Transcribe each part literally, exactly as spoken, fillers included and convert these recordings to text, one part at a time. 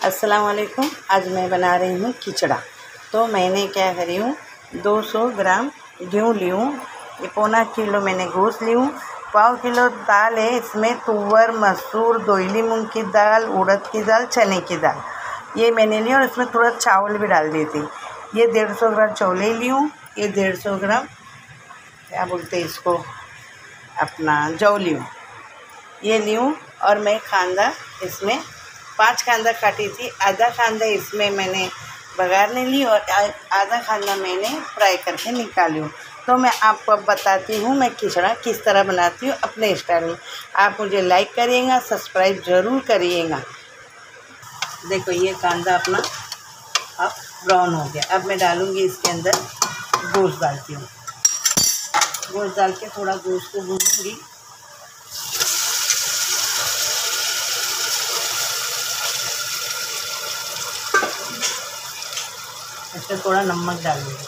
अस्सलाम वालेकुम। आज मैं बना रही हूँ खिचड़ा। तो मैंने क्या करी हूँ, दो सौ ग्राम गेहूँ ली हूँ, ये पौना किलो मैंने गोश्त ली हूँ, पाव किलो दाल है, इसमें तुअर, मसूर, दोइली मूंग की दाल, उड़द की दाल, चने की दाल ये मैंने ली और इसमें थोड़ा चावल भी डाल दी थी। ये डेढ़ सौ ग्राम चौले ली हूँ, ये डेढ़ सौ ग्राम क्या बोलते हैं इसको अपना जौ ली हूँ, ये ली हूँ। और मैं कांदा इसमें पांच कांदा काटी थी, आधा कांदा इसमें मैंने बघारने ली और आधा कांदा मैंने फ्राई करके निकाली हूँ। तो मैं आपको अब बताती हूँ मैं खिचड़ा किस तरह बनाती हूँ अपने स्टाइल में। आप मुझे लाइक करिएगा, सब्सक्राइब ज़रूर करिएगा। देखो ये कांदा अपना अब ब्राउन हो गया। अब मैं डालूँगी इसके अंदर गोश्त, डालती हूँ गोश्त डाल के थोड़ा गोश्त को भूनूँगी। इसमें थोड़ा नमक डालूँगी।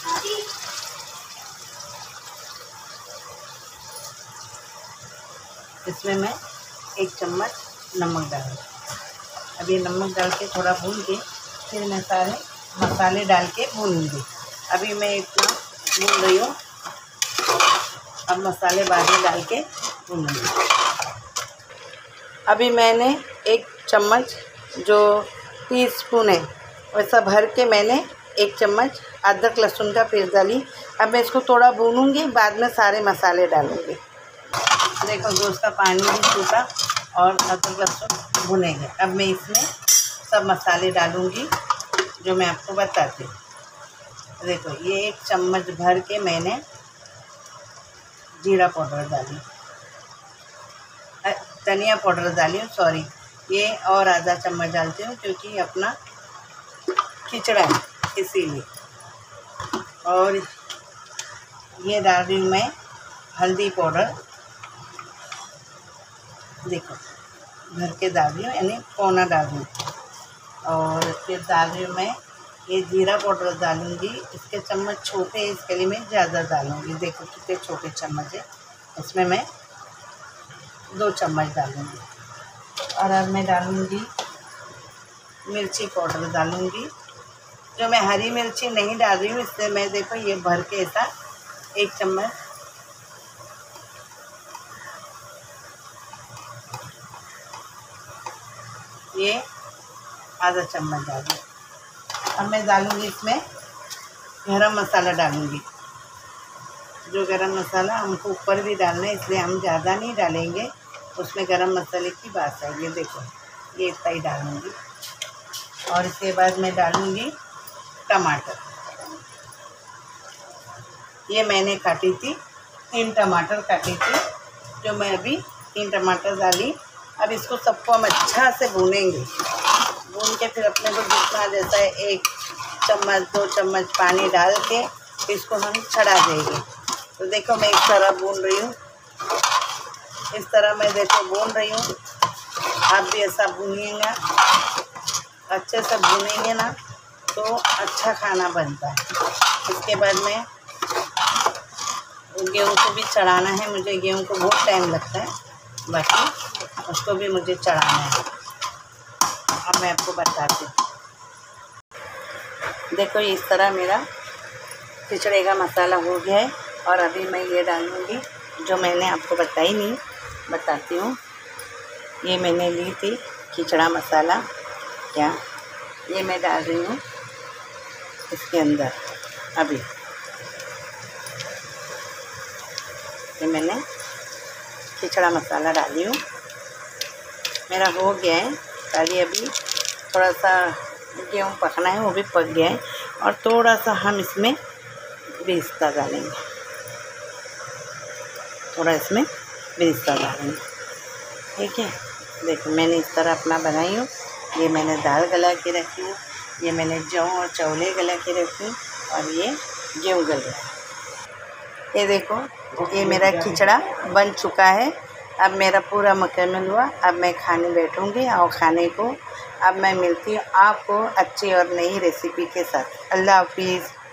इसमें मैं एक चम्मच नमक डालूँगी। अब ये नमक डाल के थोड़ा भून के फिर मैं सारे मसाले डाल के भूनूँगी। अभी मैं इतना भून रही हूँ, अब मसाले बाद में डाल के भूनूँगी। अभी मैंने एक चम्मच जो टीस्पून है वैसा भर के मैंने एक चम्मच अदरक लहसुन का पेस्ट डाली। अब मैं इसको थोड़ा भूनूंगी, बाद में सारे मसाले डालूंगी। देखो गोश्त का पानी भी सूखा और अदरक लहसुन भुनेंगे। अब मैं इसमें सब मसाले डालूंगी जो मैं आपको बताती हूँ। देखो ये एक चम्मच भर के मैंने जीरा पाउडर डाली, धनिया पाउडर डाली हूँ, सॉरी ये और आधा चम्मच डालती हूँ क्योंकि अपना खिचड़ा है इसीलिए। और ये डाल रही हूँ मैं हल्दी पाउडर, देखो भर के डाल रही हूँ, यानी पौना डाल रही हूँ। और फिर डाल रही हूँ मैं ये जीरा पाउडर डालूँगी। इसके चम्मच छोटे हैं, इसके लिए मैं ज़्यादा डालूँगी। देखो कितने छोटे चम्मच है, इसमें मैं दो चम्मच डालूँगी। और अब मैं डालूँगी मिर्ची पाउडर डालूँगी, जो मैं हरी मिर्ची नहीं डाल रही हूँ, इससे मैं देखो ये भर के ऐसा एक चम्मच ये आधा चम्मच डाल दूँ। अब मैं डालूँगी इसमें गरम मसाला डालूँगी। जो गरम मसाला हमको ऊपर भी डालना है, इसलिए हम ज़्यादा नहीं डालेंगे, उसमें गरम मसाले की बात है। ये देखो ये इतना ही डालूँगी। और इसके बाद मैं डालूँगी टमाटर, ये मैंने काटी थी, तीन टमाटर काटी थी जो मैं अभी तीन टमाटर डाली। अब इसको सबको हम अच्छा से भूनेंगे। भून के फिर अपने को जितना जैसा है एक चम्मच दो चम्मच पानी डाल के इसको हम छड़ा देंगे। तो देखो मैं इस तरह भून रही हूँ, इस तरह मैं देखो भून रही हूँ। आप भी ऐसा भूनिएगा, अच्छे से भूनेंगे ना तो अच्छा खाना बनता है। इसके बाद में गेहूँ को भी चढ़ाना है मुझे, गेहूँ को बहुत टाइम लगता है, बाकी उसको भी मुझे चढ़ाना है। अब मैं आपको बताती हूँ। देखो इस तरह मेरा खिचड़े का मसाला हो गया है। और अभी मैं ये डालूँगी जो मैंने आपको बताई नहीं, बताती हूँ। ये मैंने ली थी खिचड़ा मसाला, क्या ये मैं डाल रही हूँ इसके अंदर। अभी ये मैंने खिचड़ा मसाला डाली हूँ, मेरा हो गया है। खाली अभी थोड़ा सा गेहूँ पकना है, वो भी पक गया है। और थोड़ा सा हम इसमें बेस्ता डालेंगे, थोड़ा इसमें बेस्ता डालेंगे, ठीक है। देखो मैंने इस तरह अपना बनाई हूँ। ये मैंने दाल गला के रखी हूँ, ये मैंने जौ और चौले गला के रखी हूँ, और ये गेहूँ गल रहा है। ये देखो ये मेरा खिचड़ा बन चुका है। अब मेरा पूरा मुकम्मल हुआ। अब मैं खाने बैठूँगी और खाने को अब मैं मिलती हूँ आपको अच्छी और नई रेसिपी के साथ। अल्लाह हाफिज़।